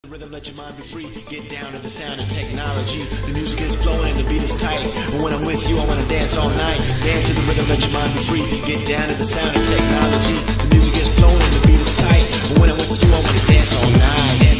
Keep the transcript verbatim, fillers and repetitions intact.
Rhythm, let your mind be free. Get down to the sound of technology. The music is flowing and the beat is tight. And when I'm with you, I wanna dance all night. Dance to the rhythm, let your mind be free. Get down to the sound of technology. The music is flowing and the beat is tight. And when I'm with you, I wanna dance all night.